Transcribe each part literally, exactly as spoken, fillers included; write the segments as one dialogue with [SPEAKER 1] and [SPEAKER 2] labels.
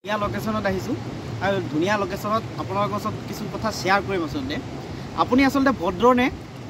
[SPEAKER 1] ধুনীয়া লোকেশ্যনত আহিছোঁ আৰু ধুনীয়া লোকেশ্যনত আপোনালোকৰ ওচৰত কিছু কথা শ্বেয়াৰ কৰিম। আচলতে আপুনি আচলতে ভদ্ৰনে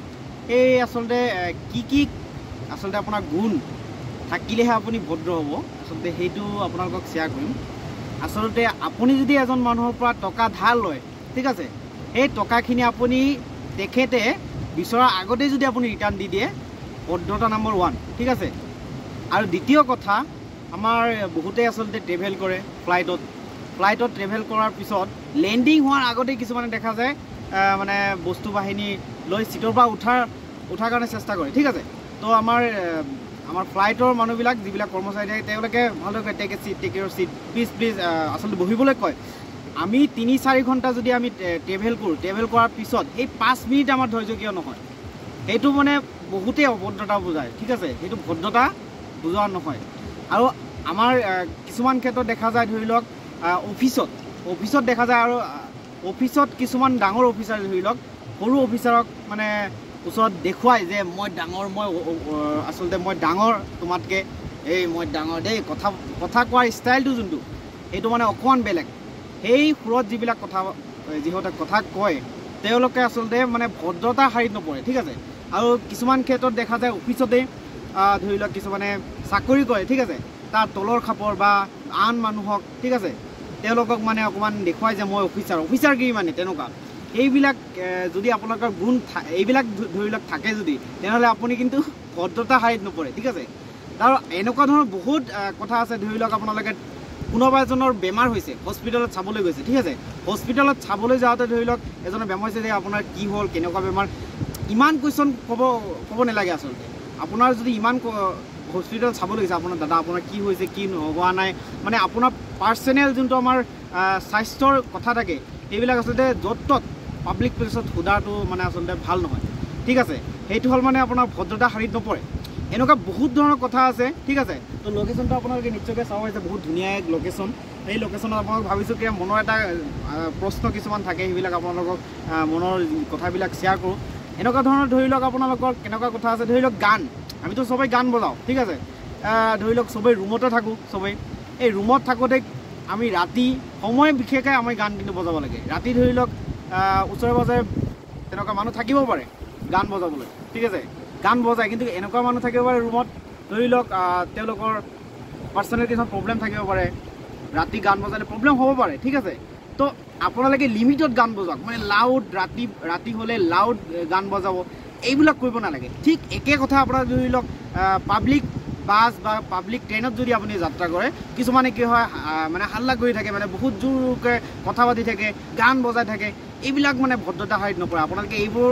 [SPEAKER 1] এই আচলতে কি কি আচলতে আপোনাৰ গুণ থাকিলেহে আপুনি ভদ্ৰ হ'ব, আচলতে সেইটো আপোনালোকক শ্বেয়াৰ কৰিম। আচলতে আপুনি যদি এজন মানুহৰ পৰা টকা ধাৰ লয়, ঠিক আছে, সেই টকাখিনি আপুনি তেখেতে বিচৰাৰ আগতেই যদি আপুনি ৰিটাৰ্ণ দি দিয়ে, ভদ্ৰতা নম্বৰ ওৱান, ঠিক আছে। আৰু দ্বিতীয় কথা, আমাৰ বহুতে আচলতে ট্ৰেভেল কৰে ফ্লাইটত ফ্লাইটত ট্ৰেভেল কৰাৰ পিছত লেণ্ডিং হোৱাৰ আগতেই কিছুমানে দেখা যায় মানে বস্তু বাহিনী লৈ চিটৰ পৰা উঠাৰ উঠাৰ কাৰণে চেষ্টা কৰে, ঠিক আছে। তো আমাৰ আমাৰ ফ্লাইটৰ মানুহবিলাক যিবিলাক কৰ্মচাৰী থাকে তেওঁলোকে ভালদৰে কয় take a seat, take your seat, please please আচলতে বহিবলৈ কয়। আমি তিনি চাৰি ঘণ্টা যদি আমি ট্ৰেভেল কৰোঁ, ট্ৰেভেল কৰাৰ পিছত এই পাঁচ মিনিট আমাৰ ধৈৰ্য কিয় নহয়, সেইটো মানে বহুতেই অভদ্ৰতা বুজায়, ঠিক আছে। সেইটো ভদ্ৰতা বুজোৱা নহয়। আৰু আমাৰ কিছুমান ক্ষেত্ৰত দেখা যায়, ধৰি লওক অফিচত অফিচত দেখা যায়, আৰু অফিচত কিছুমান ডাঙৰ অফিচাৰ ধৰি লওক সৰু অফিচাৰক মানে ওচৰত দেখুৱাই যে মই ডাঙৰ, মই আচলতে মই ডাঙৰ তোমাতকৈ, এই মই ডাঙৰ দেই, কথা কথা কোৱাৰ ষ্টাইলটো যোনটো সেইটো মানে অকণমান বেলেগ। সেই সুৰত যিবিলাক কথা যিহঁতে কথা কয় তেওঁলোকে আচলতে মানে ভদ্ৰতা শাৰীত নপৰে, ঠিক আছে। আৰু কিছুমান ক্ষেত্ৰত দেখা যায় অফিচতেই ধৰি লওক কিছুমানে চাকৰি কৰে, ঠিক আছে, তাৰ তলৰ খাপৰ বা আন মানুহক, ঠিক আছে, তেওঁলোকক মানে অকণমান দেখুৱাই যে মই অফিচাৰ অফিচাৰ কি মানে তেনেকুৱা। এইবিলাক যদি আপোনালোকৰ গুণ এইবিলাক ধৰি লওক থাকে যদি, তেনেহ'লে আপুনি কিন্তু ভদ্ৰতা শাৰীত নপৰে, ঠিক আছে। আৰু এনেকুৱা ধৰণৰ বহুত কথা আছে। ধৰি লওক আপোনালোকে কোনোবা এজনৰ বেমাৰ হৈছে, হস্পিটেলত চাবলৈ গৈছে, ঠিক আছে, হস্পিটেলত চাবলৈ যাওঁতে ধৰি লওক এজনৰ বেমাৰ হৈছে যে আপোনাৰ কি হ'ল, কেনেকুৱা বেমাৰ, ইমান কুৱেশ্যন ক'ব ক'ব নালাগে। আচলতে আপোনাৰ যদি ইমান হস্পিটেলত চাবলৈ গৈছে, আপোনাৰ দাদা আপোনাৰ কি হৈছে, কি হোৱা নাই, মানে আপোনাৰ পাৰ্চনেল যোনটো আমাৰ স্বাস্থ্যৰ কথা থাকে সেইবিলাক আচলতে য'ত ত'ত পাব্লিক প্লেচত সোধাটো মানে আচলতে ভাল নহয়, ঠিক আছে। সেইটো হ'ল মানে আপোনাৰ ভদ্ৰতা শাৰীত নপৰে। এনেকুৱা বহুত ধৰণৰ কথা আছে, ঠিক আছে। তো লোকেশ্যনটো আপোনালোকে নিশ্চয়কৈ চাব পাৰিছে, বহুত ধুনীয়া এক লোকেশ্যন। সেই লোকেশ্যনত আপোনালোক ভাবিছোঁ কি মনৰ এটা প্ৰশ্ন কিছুমান থাকে, সেইবিলাক আপোনালোকক মনৰ কথাবিলাক শ্বেয়াৰ কৰোঁ। এনেকুৱা ধৰণৰ ধৰি লওক আপোনালোকৰ কেনেকুৱা কথা আছে, ধৰি লওক গান, আমিতো চবেই গান বজাওঁ, ঠিক আছে। ধৰি লওক চবেই ৰুমতে থাকোঁ, চবেই এই ৰুমত থাকোঁতে আমি ৰাতি সময় বিশেষকৈ আমি গান কিন্তু বজাব লাগে। ৰাতি ধৰি লওক ওচৰে পাজৰে তেনেকুৱা মানুহ থাকিব পাৰে গান বজাবলৈ, ঠিক আছে, গান বজায়, কিন্তু এনেকুৱা মানুহ থাকিব পাৰে ৰুমত, ধৰি লওক তেওঁলোকৰ পাৰ্চনেল কিছুমান প্ৰব্লেম থাকিব পাৰে, ৰাতি গান বজালে প্ৰব্লেম হ'ব পাৰে, ঠিক আছে। তো আপোনালোকে লিমিটত গান বজাওক, মানে লাউড ৰাতি ৰাতি হ'লে লাউড গান বজাব, এইবিলাক কৰিব নালাগে। ঠিক একে কথা আপোনাৰ ধৰি লওক পাব্লিক বাছ বা পাব্লিক ট্ৰেইনত যদি আপুনি যাত্ৰা কৰে, কিছুমানে কি হয় মানে হাল্লা কৰি থাকে, মানে বহুত জোৰকৈ কথা পাতি থাকে, গান বজাই থাকে, এইবিলাক মানে ভদ্ৰতা শাৰীত নপৰে। আপোনালোকে এইবোৰ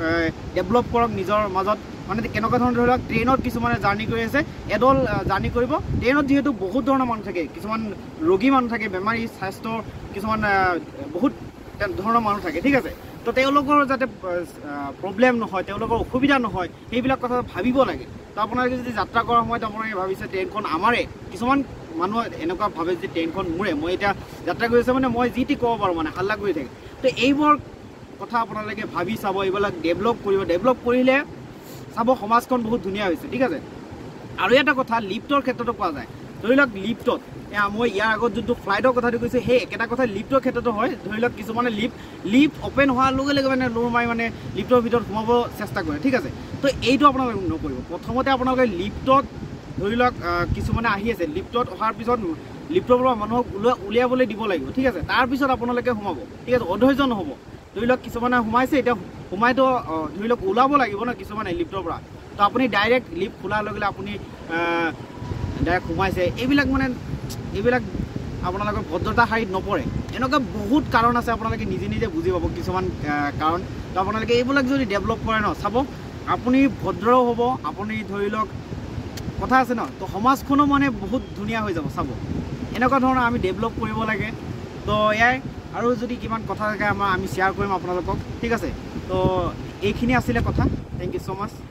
[SPEAKER 1] ডেভেলপ কৰক নিজৰ মাজত। মানে কেনেকুৱা ধৰণৰ ধৰি লওক ট্ৰেইনত কিছুমানে জাৰ্ণি কৰি আছে, এডল জাৰ্ণি কৰিব, ট্ৰেইনত যিহেতু বহুত ধৰণৰ মানুহ থাকে, কিছুমান ৰোগী মানুহ থাকে, বেমাৰী স্বাস্থ্যৰ কিছুমান বহুত ধৰণৰ মানুহ থাকে, ঠিক আছে। তো তেওঁলোকৰ যাতে প্ৰব্লেম নহয়, তেওঁলোকৰ অসুবিধা নহয়, সেইবিলাক কথা ভাবিব লাগে। তো আপোনালোকে যদি যাত্ৰা কৰাৰ সময়ত আপোনালোকে ভাবিছে ট্ৰেইনখন আমাৰে, কিছুমান মানুহ এনেকুৱা ভাবে যে ট্ৰেইনখন মোৰে, মই এতিয়া যাত্ৰা কৰি আছোঁ মানে মই যি টি ক'ব পাৰোঁ, মানে হাল্লা কৰি থাকে। তো এইবোৰ কথা আপোনালোকে ভাবি চাব, এইবিলাক ডেভেলপ কৰিব। ডেভেলপ কৰিলে চাব সমাজখন বহুত ধুনীয়া হৈছে, ঠিক আছে। আৰু এটা কথা লিফ্টৰ ক্ষেত্ৰতো পোৱা যায়। ধৰি লওক লিফ্টত মই ইয়াৰ আগত যোনটো ফ্লাইটৰ কথাটো কৈছোঁ, সেই একেটা কথা লিফ্টৰ ক্ষেত্ৰতো হয়। ধৰি লওক কিছুমানে লিফ্ট লিফ্ট অ'পেন হোৱাৰ লগে লগে মানে লোৰ মাৰি মানে লিফ্টৰ ভিতৰত সোমাব চেষ্টা কৰে, ঠিক আছে। তো এইটো আপোনালোকে নকৰিব। প্ৰথমতে আপোনালোকে লিফ্টত ধৰি লওক কিছুমানে আহি আছে, লিফ্টত অহাৰ পিছত লিফ্টৰ পৰা মানুহক ওলোৱা উলিয়াবলৈ দিব লাগিব, ঠিক আছে। তাৰপিছত আপোনালোকে সোমাব, ঠিক আছে, অধৈৰ্য নহ'ব। ধৰি লওক কিছুমানে সোমাইছে, এতিয়া সোমাইতো ধৰি লওক ওলাব লাগিব ন কিছুমানে লিফ্টৰ পৰা। তো আপুনি ডাইৰেক্ট লিফ্ট খোলাৰ লগে লগে আপুনি ডাইৰেক্ট সোমাইছে, এইবিলাক মানে এইবিলাক আপোনালোকৰ ভদ্ৰতা শাৰীত নপৰে। এনেকুৱা বহুত কাৰণ আছে, আপোনালোকে নিজে নিজে বুজি পাব কিছুমান কাৰণ। তো আপোনালোকে এইবিলাক যদি ডেভেলপ কৰে ন, চাব আপুনি ভদ্ৰও হ'ব, আপুনি ধৰি লওক কথা আছে ন, তো সমাজখনো মানে বহুত ধুনীয়া হৈ যাব। চাব এনেকুৱা ধৰণৰ আমি ডেভেলপ কৰিব লাগে। তো এয়াই, আৰু যদি কিমান কথা থাকে আমাৰ আমি শ্বেয়াৰ কৰিম আপোনালোকক, ঠিক আছে। তো এইখিনি আছিলে কথা। Thank you so' much.